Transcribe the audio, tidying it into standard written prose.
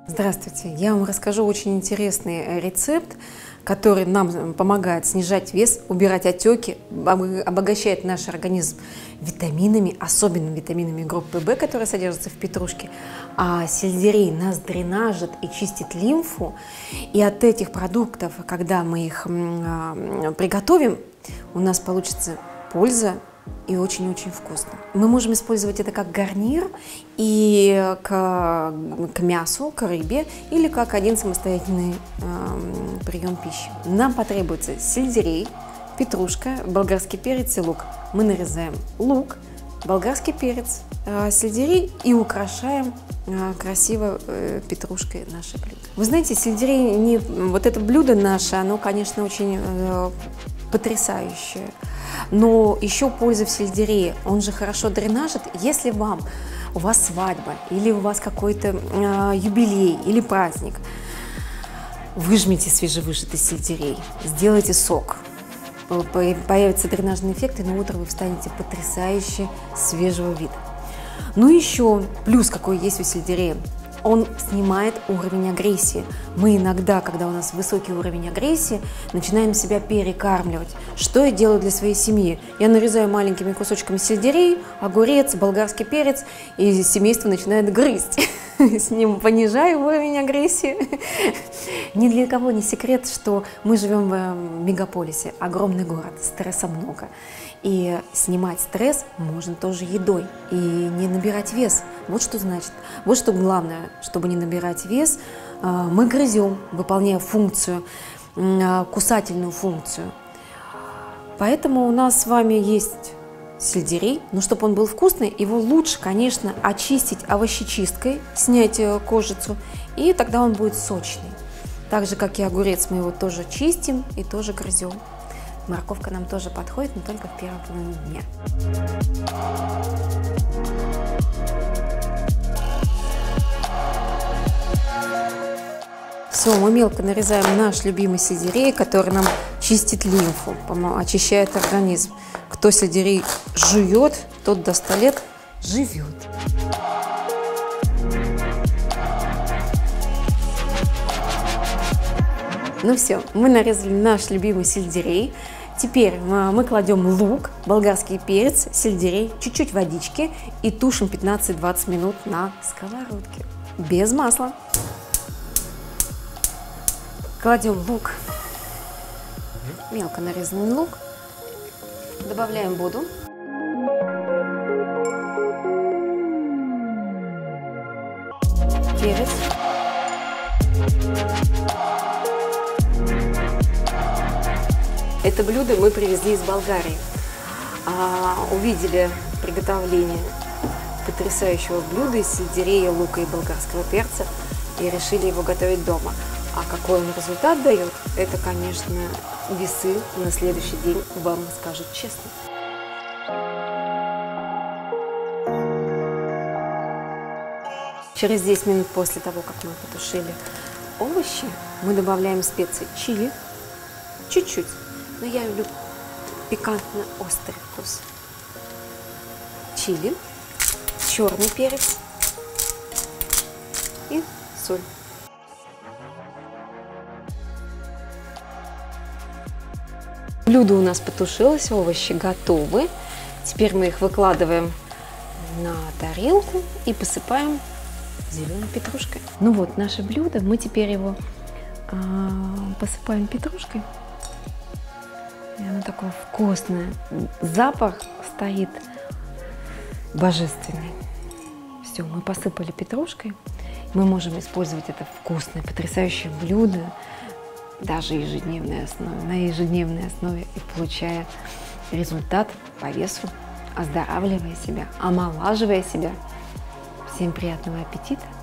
Здравствуйте! Я вам расскажу очень интересный рецепт, который нам помогает снижать вес, убирать отеки, обогащает наш организм витаминами, особенно витаминами группы В, которые содержатся в петрушке. А сельдерей нас дренажит и чистит лимфу. И от этих продуктов, когда мы их приготовим, у нас получится польза и очень-очень вкусно. Мы можем использовать это как гарнир и к мясу, к рыбе или как один самостоятельный прием пищи. Нам потребуется сельдерей, петрушка, болгарский перец и лук. Мы нарезаем лук, болгарский перец, сельдерей и украшаем красиво петрушкой наше блюдо. Вы знаете, сельдерей, вот это блюдо наше, оно, конечно, очень потрясающее. Но еще польза в сельдерее, он же хорошо дренажит. Если у вас свадьба или у вас какой-то юбилей или праздник, выжмите свежевыжатый сельдерей, сделайте сок. Появится дренажный эффект, и на утро вы встанете потрясающе свежего вида. Ну еще плюс какой есть у сельдерея. Он снимает уровень агрессии. Мы иногда, когда у нас высокий уровень агрессии, начинаем себя перекармливать. Что я делаю для своей семьи? Я нарезаю маленькими кусочками сельдерей, огурец, болгарский перец, и семейство начинает грызть. С ним понижаю уровень агрессии. Ни для кого не секрет, что мы живем в мегаполисе, огромный город, стресса много. И снимать стресс можно тоже едой и не набирать вес. Вот что значит. Вот что главное, чтобы не набирать вес, мы грызем, выполняя функцию, кусательную функцию. Поэтому у нас с вами есть сельдерей, но чтобы он был вкусный, его лучше, конечно, очистить овощечисткой, снять кожицу, и тогда он будет сочный. Так же, как и огурец, мы его тоже чистим и тоже грызем. Морковка нам тоже подходит, но только в первой половине дня. Все, мы мелко нарезаем наш любимый сельдерей, который нам чистит лимфу, очищает организм. Кто сельдерей жует, тот до 100 лет живет. Ну все, мы нарезали наш любимый сельдерей. Теперь мы кладем лук, болгарский перец, сельдерей, чуть-чуть водички и тушим 15-20 минут на сковородке. Без масла. Кладем лук, мелко нарезанный лук. Добавляем воду. Перец. Это блюдо мы привезли из Болгарии. Увидели приготовление потрясающего блюда из сельдерея, лука и болгарского перца и решили его готовить дома. А какой он результат дает, это, конечно, весы на следующий день вам скажут честно. Через 10 минут после того, как мы потушили овощи, мы добавляем специи чили, чуть-чуть, но я люблю пикантно-острый вкус. Чили, черный перец и соль. Блюдо у нас потушилось, овощи готовы. Теперь мы их выкладываем на тарелку и посыпаем зеленой петрушкой. Ну вот, наше блюдо, мы теперь его посыпаем петрушкой. И оно такое вкусное. Запах стоит божественный. Все, мы посыпали петрушкой. Мы можем использовать это вкусное, потрясающее блюдо даже на ежедневной основе и получая результат по весу, оздоравливая себя, омолаживая себя. Всем приятного аппетита!